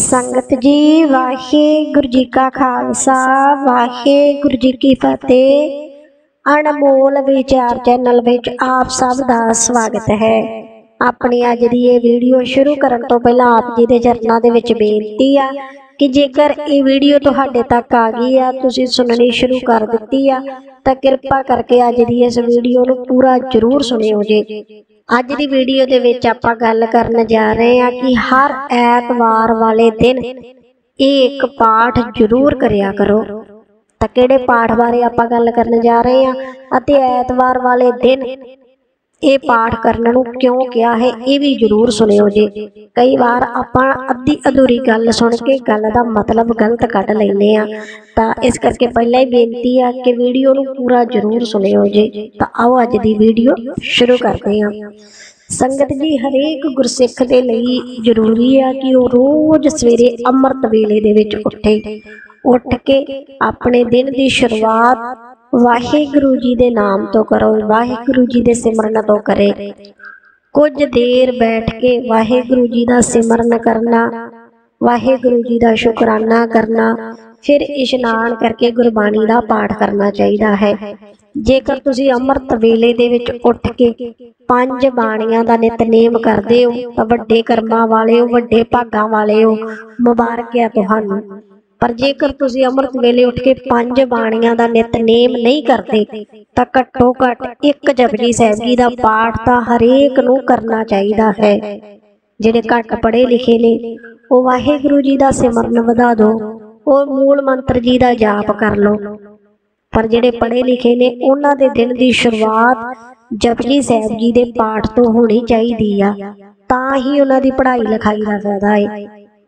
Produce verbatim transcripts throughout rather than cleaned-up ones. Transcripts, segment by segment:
संगत जी वाहिगुरु जी का खालसा वाहिगुरु जी की फतेह। अनमोल विचार चैनल विच आप सब का स्वागत है। अपनी अज की ये वीडियो शुरू करन तो पहला आप जी के चरणों दे विच बेनती आ कि जेकर ये वीडियो तुहाडे तक आ गई आ, तुसीं सुननी शुरू कर दित्ती आ, तां किरपा करके अज की इस वीडियो नूं पूरा जरूर सुनिओ जी। अज की वीडियो दे विच आपां गल करन जा रहे हैं कि हर ऐतवार वाले दिन एक पाठ जरूर करिया करो। तां किहड़े पाठ बारे आपां गल करन जा रहे हैं अते ऐतवार वाले दिन ये पाठ करने नूं क्यों किया है ये भी जरूर सुनिओ जी। कई बार आपां अद्धी अधूरी गल सुन के गल दा मतलब गलत कढ लैंदे आ, तां इस करके पहला ही बेनती है कि वीडियो नूं पूरा जरूर सुनिओ जी। तां आओ अज दी वीडियो शुरू करते हैं। संगत जी हरेक गुरसिख दे लई जरूरी है कि वो रोज सवेरे अमृत वेले दे विच उठे, उठ के अपने दिन की शुरुआत वाहिगुरु जी दे नाम तो करो, वाहिगुरु जी दे सिमरन तो करे। कुछ देर बैठ के वाहिगुरु जी दा सिमरन करना, वाहिगुरु जी दा शुकराना करना, फिर इशनान करके गुरबाणी दा पाठ करना चाहिए है। जेकर तुसी अमृत वेले दे विच उठ के पंज बाणियां दा नितनेम करदे हो तां वड्डे कर्मां वाले हो, वड्डे भागां वाले हो, मुबारक है तुहानूं। पर जेकर तुसी अमृत वेले उठ के पंज बाणियां दा नितनेम नहीं करते तां घट्टो घट एक जपजी साहिब जी दा पाठ तां हरेक नूं करना चाहिए है। जिहड़े घट पढ़े लिखे ने वो वाहिगुरु जी दा सिमरन वधा दो, वो मूल मंत्र जी दा जाप कर लो। पर जिहड़े पढ़े लिखे ने उन्हां दे दिन की शुरुआत जपजी साहिब जी दे पाठ तो होनी चाहिदी आ, तां ही उन्हां दी पढ़ाई लिखाई दा फायदा है।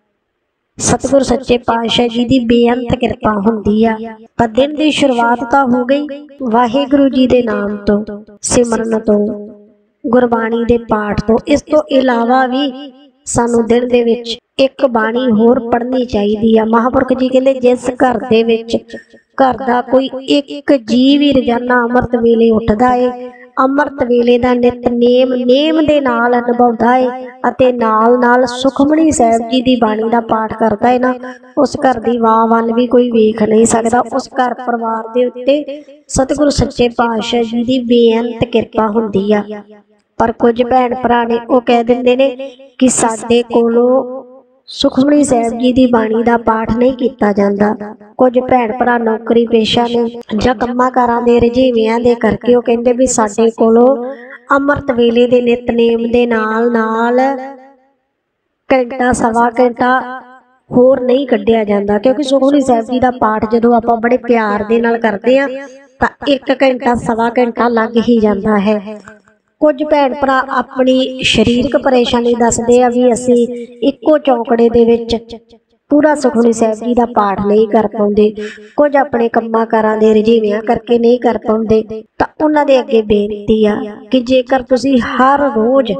सतगुरु सच्चे पातशाह जी की बेअंत कृपा हुंदी आ। पर दिन की शुरुआत तो हो गई वाहिगुरु जी दे नाम तो, सिमरन तो, गुरबाणी दे पाठ तो। इस तो इलावा भी सानू दिन दे विच एक बाणी होर पढ़नी चाहिदी आ। महापुरख जी कहंदे जिस घर दे विच घर दा कोई एक जी भी रोजाना अमृत वेले उठदा है, अमृत वेले दा नितनेम नेम दे नाल निभाउंदा है अते नाल नाल सुखमनी साहिब जी दी बाणी दा पाठ करदा है ना, उस घर दी वाह वल भी कोई वेख नहीं सकदा। उस घर परिवार दे उत्ते सतगुरु सच्चे पातशाह जी दी बेअंत कृपा हुंदी आ। पर कुछ भैण भरा ने वो कह दिंदे ने कि साडे कोलों सुखमनी साहिब जी की बाणी का पाठ नहीं किया जाता। कुछ भैण भरा नौकरी पेशा ने जां कम्मां कारां दे रजीवियां दे करके वो कहंदे भी साडे कोलों अमृत वेले दे नितनेम दे नाल नाल घंटा सवा घंटा होर नहीं कढ़िया जाता, क्योंकि सुखमनी साहिब जी का पाठ जदों आपां बड़े प्यार दे नाल करदे आ तां एक घंटा सवा घंटा लग ही जाता है। कुछ भैण भरा अपनी शरीरक परेशानी दसदे आ भी असीं इक्को चौंकड़े दे विच पूरा सुखमनी साहिब जी का पाठ नहीं कर पाउंदे, कुछ अपने कम्मां कारां दे रजीवियां करके नहीं कर पाउंदे। तां उन्हां दे अगे बेनती आ कि जेकर तुसीं हर रोज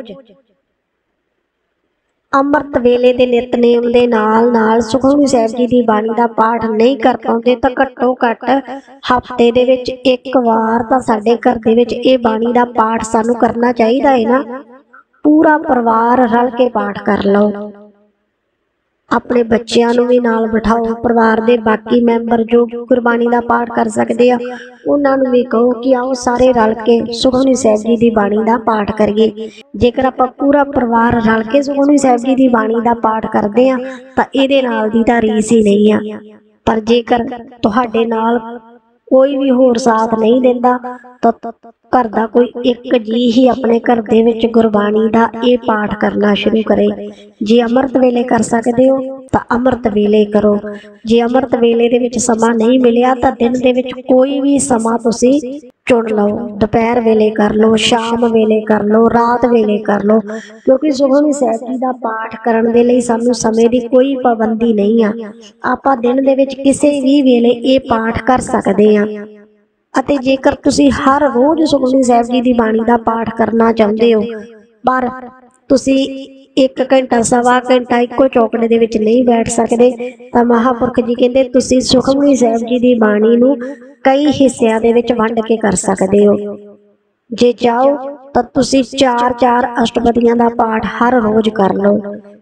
अमृत वेले दे नितनेम दे नाल नाल सुखमनी साहिब जी दी बाणी दा पाठ नहीं कर पाउंदे तां घट्टो घट हफ्ते दे विच एक वार तां साडे घर दे विच इह बाणी दा पाठ सानू करना चाहिदा है ना। पूरा परिवार रल के पाठ कर लो, अपने बच्चिआं नूं भी नाल बिठाओ, परिवार दे बाकी मैंबर जो गुरबाणी दा पाठ कर सकदे आ उन्हां नूं भी कहो कि आओ सारे रल के सुखमनी साहिब जी दी बाणी दा पाठ करिए। जेकर आपां पूरा परिवार रल के सुखमनी साहिब जी दी बाणी दा पाठ करदे आ तां इहदे नाल दी तां रीस ही नहीं आ। पर जेकर तुहाडे नाल कोई भी होर साथ नहीं दिंदा तां घर दा कोई एक जी ही अपने घर दे विच गुरबाणी दा ये पाठ करना शुरू करे। जे अमृत वेले कर सकदे हो तां अमृत वेले करो, जे अमृत वेले दे विच समा नहीं मिलिया तां दिन दे विच कोई भी समा तुसीं चुन लो, दोपहर वेले कर लो, शाम वेले कर लो, रात वेले कर लो, क्योंकि सुखमनी साहिब जी दा पाठ करन दे लई सानू समय दी कोई पाबंदी नहीं आ। आपां दिन दे विच किसी भी वेले ये पाठ कर सकदे आ। अते जेकर तुसीं हर रोज सुखमनी साहिब जी दी बाणी दा पाठ करना चाहुंदे हो पर तुसीं एक घंटा सवा घंटा इक्को चौकड़े दे विच नहीं बैठ सकदे तां महापुरख जी कहंदे तुसीं सुखमनी साहिब जी दी बाणी नूं कई हिस्सिਆਂ दे विच वंड के कर सकदे हो। जे चाहो तां तुसीं चार चार अष्टपदियां दा पाठ हर रोज कर लो।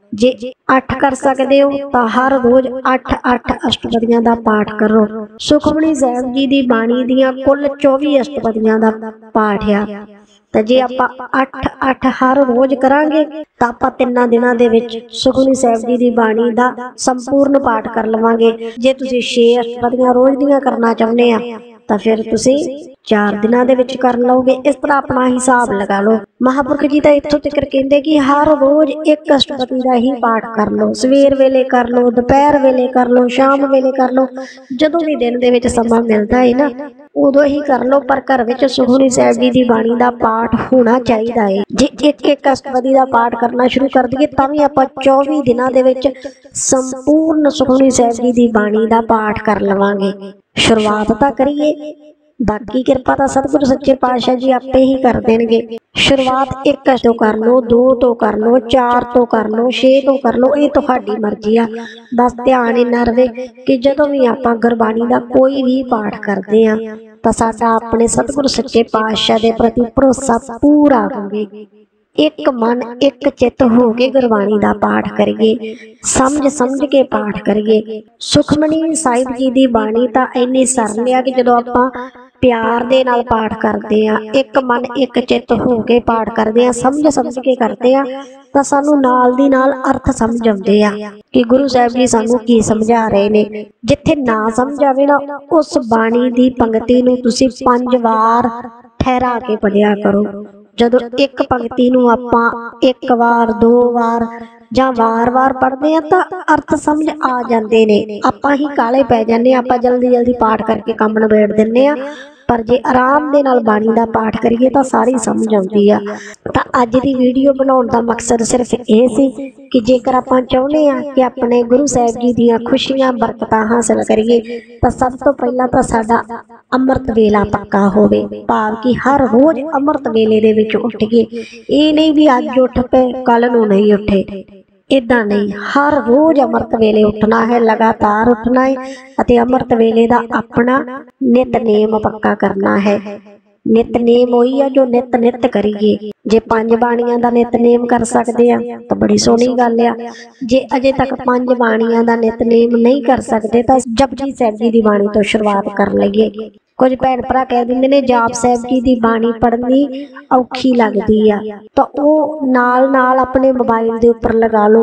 जे अठ कर सकते हो तो हर रोज अठ अठ अष्टपदियां दा पाठ करो। सुखमनी साहिब जी दी बाणी दियां कुल चौबी अष्टपदियां दा पाठ आ। ते जे आपां अठ अठ हर रोज करांगे तां आपां तिन्नां दिनां दे विच सुखमनी साहिब जी दी बाणी दा संपूर्ण पाठ कर लवांगे। जे तुसीं छे अष्टपदियां रोज दियां करना चाहुंदे आ तां फिर तुसीं चार दिनां दे विच कर लओगे। इस तरह अपना हिसाब लगा लो। महापुरख जी तां इत्थों तक कहंदे कि हर रोज एक अष्टपदी दा ही पाठ कर लो। सवेर वेले कर लो, दोपहर वेले कर लो, शाम वेले कर लो, जदों भी दिन दे विच समां मिलदा है ना उदों ही कर लो। पर घर विच सुखमनी साहिब जी दी बाणी दा पाठ होना चाहिदा है। जे एक एक अष्टपदी दा पाठ करना शुरू कर दईए तां भी आपां चौबी दिनां दे विच संपूर्ण सुखमनी साहिब जी दी बाणी दा पाठ कर लवांगे। शुरुआत तां करिए, बाकी किरपा तां सतगुरु सच्चे पातशाह जी आपे ही कर देणगे। शुरुआत एक तो कर लो, दो तो कर लो, चार तो कर लो, छे तो कर लो, ये तुहाडी मर्जी आ। बस ध्यान इन्ना रहे कि जदों भी आपां गुरबाणी दा कोई भी पाठ करदे आ तां साडा अपने सतगुरु सच्चे पातशाह दे प्रति भरोसा पूरा होवे। एक मन एक चित हो के गुरबाणी दा पाठ करिए, समझ समझ के पाठ करिए। सुखमनी साहिब जी दी बाणी तां इन्नी सरल आ कि जदों आपां प्यार दे नाल पाठ करदे आ, एक मन एक चित हो के पाठ करदे आ, समझ समझ के करदे आ तां सानू नाल दी नाल अर्थ समझ आउंदे आ कि गुरु साहिब जी सानू की समझा रहे ने। जिथे ना समझ आवे ना उस बाणी दी पंक्ति नू तुसीं पंज वार ठहरा के पढ़िया करो। जदों एक पंक्ति नू आपां एक वार, दो वार जां वार वार पढ़दे आ तां अर्थ समझ आ जांदे ने। आपां ही काले पै जांदे आ, आपां जल्दी जल्दी पाठ करके काम निबेड़ दिंदे आ। पर जे आराम दे नाल बाणी दा पाठ करिए तां सारी समझ आउंदी आ। तां अज दी वीडियो बनाउण दा मकसद सिर्फ इह सी कि जेकर आपां चाहुंदे आ कि अपने गुरु साहिब जी दीआं खुशियां बरकतां हासिल करिए तां सब तो पहलां तां साडा अमृत वेला पक्का होवे। भाव कि हर रोज अमृत वेले दे विच उठिए। इह नहीं भी अज उठ पे कल नूं नहीं उठे, इदां नहीं, हर रोज अमृत वेले उठना है, लगातार उठना है अते अमृत वेले दा अपना नितनेम पक्का करना है। नितनेम होई है जो नित नित करिए। जे पंज बाणियां दा नितनेम कर सकदे आ तां बड़ी सोहनी गल आ। जे अजे तक पंज बाणियां दा नितनेम नहीं कर सकदे तां जपजी साहिब जी दी बाणी तो शुरुआत कर लईए। कुछ भैन भरा कह दिंदे ने जाप साहिब जी दी बाणी पढ़नी औखी लगदी आ तां ओह नाल नाल अपने मोबाइल दे उपर लगा लो,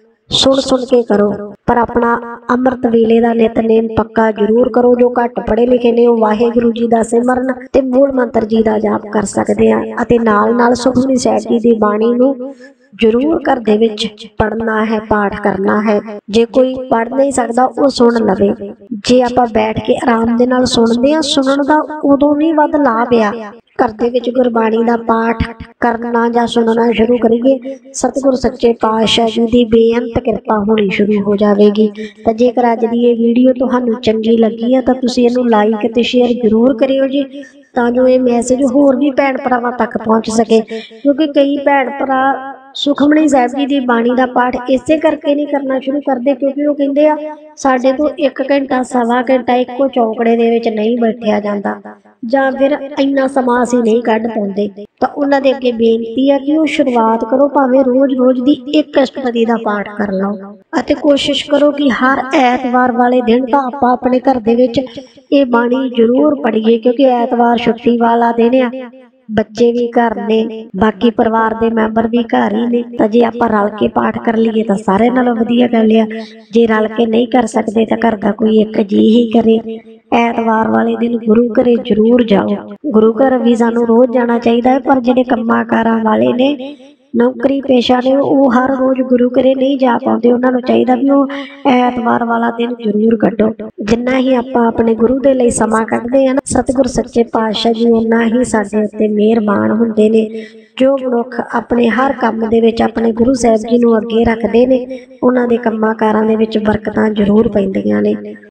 सुन सुन के करो। पर अपना अमृत वेले दा नितनेम पक्का जरूर करो। जो घट पढ़े लिखे ने ओह वाहिगुरू जी दा सिमरन ते मूल मंत्र जी दा जाप कर सकदे आ अते नाल नाल सुखमनी साहिब जी दी बाणी नूं जरूर घर दे विच पढ़ना है, पाठ करना है। जे कोई पढ़ नहीं सकदा ओह सुन लवे। जे आपां बैठ के आराम दे नाल सुणदे आ, सुनन दा उदों भी वध लाभ आ। घर दे विच गुरबाणी दा पाठ करना जां सुनना शुरू करिए, सतगुरु सच्चे पातशाह जी दी बेअंत किरपा होनी शुरू हो जाएगी। तो जेकर अज दी ये वीडियो तुहानू चंगी लगी है तो तुसीं इहनू लाइक ते शेयर जरूर करियो जी, तां जो ये मैसेज होर भी भैन भरावां तक पहुँच सके। क्योंकि कई भैन भरा सुखमनी साहिब जी की बाणी का पाठ इसे करके नहीं करना शुरू करते क्योंकि वो कहते आ साडे तो एक घंटा सवा घंटा एको चौकड़े दे विच नहीं बैठिया जाता जां फिर इन्ना समा असीं नहीं कढ पाउंदे। तां उन्हां दे अगे बेनती है कि वो शुरुआत करो, भावें रोज रोज की एक अष्टपदी का पाठ कर लो अते कोशिश करो कि हर ऐतवार वाले दिन तां आपां अपने घर दे विच ये बाणी जरूर पढ़ीए। क्योंकि ऐतवार छुट्टी वाला दिन आ, बच्चे भी घर ने, बाकी परिवार के मैंबर भी घर ही ने। तो जे आपां रल के पाठ कर लीए तो सारे नालों वधिया गल आ। जे रल के नहीं कर सकते तो घर का कोई एक जी ही करे। ऐतवार वाले दिन गुरु घरे जरूर जाओ। गुरु घर भी सानू रोज जाना चाहिए है, पर जिहड़े कम्मां कारां वाले ने, नौकरी पेशा ने, वो हर रोज गुरु घरे नहीं जा पाते। उन्होंने चाहिए भी वो ऐतवार वाला दिन जरूर कड्डो। जिन्ना ही आपां अपने गुरु दे लई समा कड्डदे आ ना, सतगुरु सच्चे पातशाह जी उन्ना ही साडे उत्ते मेहरबान हुंदे ने। जो मनुख अपने हर काम दे विच अपने गुरु साहिब जी नूं अगे रखदे ने, उन्हां दे कम्मां कारां दे विच बरकतां जरूर पैंदियां ने।